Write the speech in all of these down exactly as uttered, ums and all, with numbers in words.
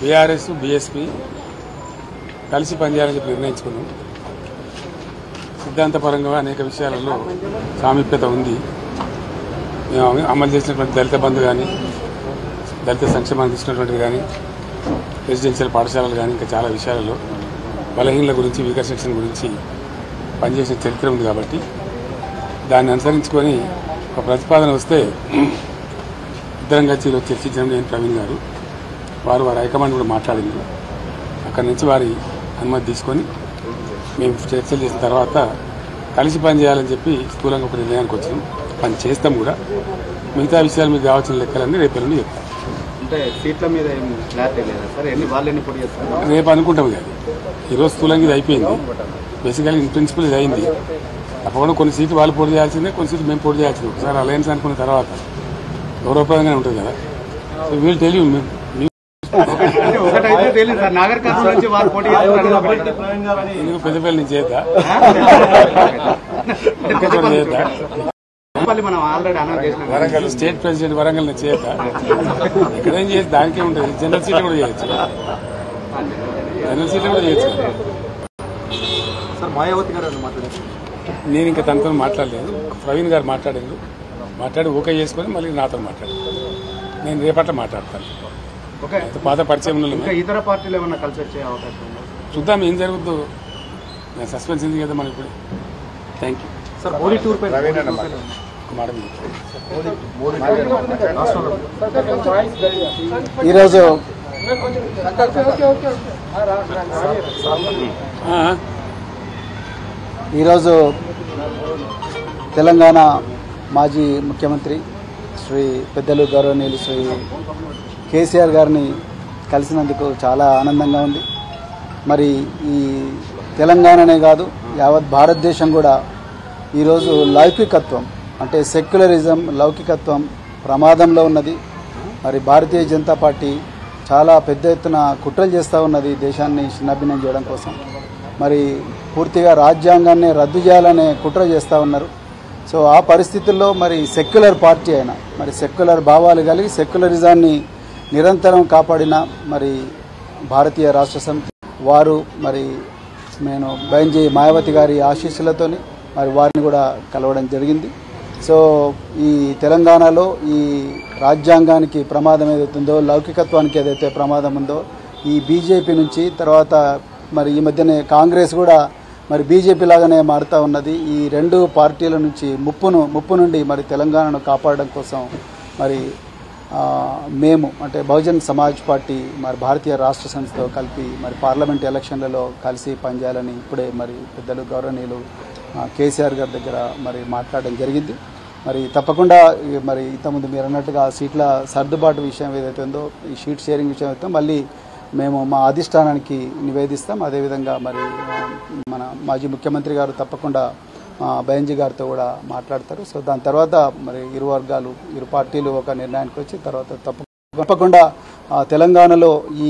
BRS BSP కలిసి పనిచేయాలని చెప్పి నిర్ణయించుకున్నాం. సిద్ధాంతపరంగా అనేక విషయాలలో సామీప్యత ఉంది. మేము అమలు చేసినటువంటి దళిత బంధు కానీ, దళిత సంక్షేమానికి ఇచ్చినటువంటిది కానీ, రెసిడెన్షియల్ పాఠశాలలు కానీ, ఇంకా చాలా విషయాలలో బలహీనల గురించి, వీకర్ సెక్షన్ గురించి పనిచేసిన చరిత్ర ఉంది. కాబట్టి దాన్ని అనుసరించుకొని ఒక ప్రతిపాదన వస్తే ఇద్దరం కలిసి ఈరోజు చర్చించడం నేను ప్రవీణ్ గారు వారు వారి హైకమాండ్ కూడా మాట్లాడింది. అక్కడి నుంచి వారి అనుమతి తీసుకొని మేము చర్చలు చేసిన తర్వాత కలిసి పని చేయాలని చెప్పి స్థూలంగా ఒక నిర్ణయానికి వచ్చినాం. పని చేస్తాం కూడా. మిగతా విషయాలు మీకు కావాల్సిన లెక్కలన్నీ రేపు ఎల్లుండి చెప్తాం. అంటే సీట్ల మీద క్లారిటీ లేదా సార్? ఎన్ని వాళ్ళు ఎన్ని పోటీ చేస్తారు రేపు అనుకుంటాం. కానీ ఈరోజు స్థూలంగా ఇది అయిపోయింది. బేసికల్గా ఇన్ ప్రిన్సిపల్ ఇది అయింది. తప్పకుండా కొన్ని సీట్లు వాళ్ళు పోటీ చేయాల్సిందే, కొన్ని సీట్లు మేము పోటీ చేయాల్సిందే. ఒకసారి అలయన్స్ అనుకున్న తర్వాత గౌరవప్రదంగానే ఉంటుంది కదా. సో వీళ్ళు తెలియదు ఒకటైతే తెలియదు సార్, నాగర్ కర్నూలు నుంచి వారు పోటీ ఎందుకు పెద్దపల్లి నుంచి చేద్దా మనం ఆల్రెడీ అనౌన్స్ చేసినాం. వరంగల్ స్టేట్ ప్రెసిడెంట్ వరంగల్ నుంచి చేద్దా ఎక్కడేం చేసి దానికే ఉంటుంది. జనరల్ సీట్లు కూడా చేయొచ్చు. జనరల్ సీట్లు కూడా చేయొచ్చు. సార్ మాయావతి గారు మాట్లాడారు. నేను ఇంకా తనతో మాట్లాడలేదు. ప్రవీణ్ గారు మాట్లాడారు. మాట్లాడి ఓకే చేసుకొని మళ్ళీ నాతో మాట్లాడారు. నేను రేపట్ల మాట్లాడతాను. ఓకే, పాత పరిచయం ఇంకా ఇతర పార్టీలు ఏమన్నా కలిసి వచ్చే అవకాశం ఉందా? చూద్దాం ఏం జరుగుతుందో. నేను సస్పెన్స్ ఉంది కదా మనం ఇప్పుడు. Thank you sir. Modi tour పై మేడం ఈరోజు ఈరోజు తెలంగాణ మాజీ ముఖ్యమంత్రి శ్రీ పెద్దలు గౌరవనీయులు శ్రీ కేసీఆర్ గారిని కలిసినందుకు చాలా ఆనందంగా ఉంది. మరి ఈ తెలంగాణనే కాదు యావత్ భారతదేశం కూడా ఈరోజు లౌకికత్వం అంటే సెక్యులరిజం, లౌకికత్వం ప్రమాదంలో ఉన్నది. మరి భారతీయ జనతా పార్టీ చాలా పెద్ద ఎత్తున కుట్రలు చేస్తూ ఉన్నది దేశాన్ని చిన్నభిన్నం చేయడం కోసం. మరి పూర్తిగా రాజ్యాంగాన్ని రద్దు చేయాలనే కుట్ర చేస్తూ ఉన్నారు. సో ఆ పరిస్థితుల్లో మరి సెక్యులర్ పార్టీ అయినా, మరి సెక్యులర్ భావాలు కలిగి సెక్యులరిజాన్ని నిరంతరం కాపాడిన మరి భారతీయ రాష్ట్ర సమితి వారు మరి నేను బైంజీ మాయావతి గారి ఆశీస్సులతోని మరి వారిని కూడా కలవడం జరిగింది. సో ఈ తెలంగాణలో ఈ రాజ్యాంగానికి ప్రమాదం ఏదైతుందో, లౌకికత్వానికి ఏదైతే ప్రమాదం ఉందో, ఈ బీజేపీ నుంచి తర్వాత మరి ఈ మధ్యనే కాంగ్రెస్ కూడా మరి బీజేపీ లాగానే మారుతూ ఉన్నది. ఈ రెండు పార్టీల నుంచి ముప్పును ముప్పు నుండి మరి తెలంగాణను కాపాడడం కోసం మరి మేము అంటే బహుజన్ సమాజ్ పార్టీ మరి భారతీయ రాష్ట్ర సమితితో కలిపి మరి పార్లమెంట్ ఎలక్షన్లలో కలిసి పనిచేయాలని ఇప్పుడే మరి పెద్దలు గౌరవనీయులు కేసీఆర్ గారి దగ్గర మరి మాట్లాడడం జరిగింది. మరి తప్పకుండా మరి ఇంతకుముందు మీరు అన్నట్టుగా సీట్ల సర్దుబాటు విషయం ఏదైతే ఉందో, ఈ షీట్ షేరింగ్ విషయం అయితే మళ్ళీ మేము మా అధిష్టానానికి నివేదిస్తాం. అదేవిధంగా మరి మన మాజీ ముఖ్యమంత్రి గారు తప్పకుండా బైంజీ గారితో కూడా మాట్లాడతారు. సో దాని తర్వాత మరి ఇరు వర్గాలు ఇరు పార్టీలు ఒక నిర్ణయానికి వచ్చి తర్వాత తప్ప తప్పకుండా తెలంగాణలో ఈ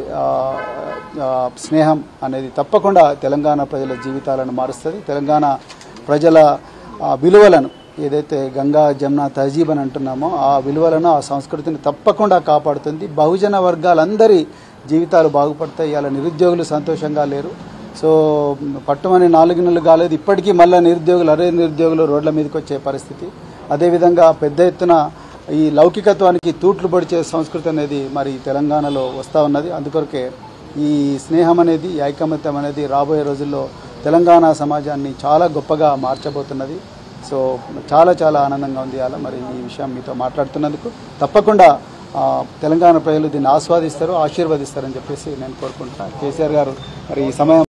స్నేహం అనేది తప్పకుండా తెలంగాణ ప్రజల జీవితాలను మారుస్తుంది. తెలంగాణ ప్రజల విలువలను ఏదైతే గంగా జమున తహజీబ్ అని అంటున్నామో ఆ విలువలను, ఆ సంస్కృతిని తప్పకుండా కాపాడుతుంది. బహుజన వర్గాలందరి జీవితాలు బాగుపడతాయి. ఇలా నిరుద్యోగులు సంతోషంగా లేరు. సో పట్టుమని నాలుగు నెలలు కాలేదు, ఇప్పటికీ మళ్ళీ నిరుద్యోగులు అరే నిరుద్యోగులు రోడ్ల మీదకి వచ్చే పరిస్థితి. అదేవిధంగా పెద్ద ఎత్తున ఈ లౌకికత్వానికి తూట్లు పొడిచే సంస్కృతి అనేది మరి తెలంగాణలో వస్తూ ఉన్నది. అందుకొరకే ఈ స్నేహం అనేది, ఈ ఐకమత్యం అనేది రాబోయే రోజుల్లో తెలంగాణ సమాజాన్ని చాలా గొప్పగా మార్చబోతున్నది. సో చాలా చాలా ఆనందంగా ఉంది అలా మరి ఈ విషయం మీతో మాట్లాడుతున్నందుకు. తప్పకుండా తెలంగాణ ప్రజలు దీన్ని ఆస్వాదిస్తారు, ఆశీర్వదిస్తారని చెప్పేసి నేను కోరుకుంటున్నాను. కేసీఆర్ గారు మరి ఈ సమయం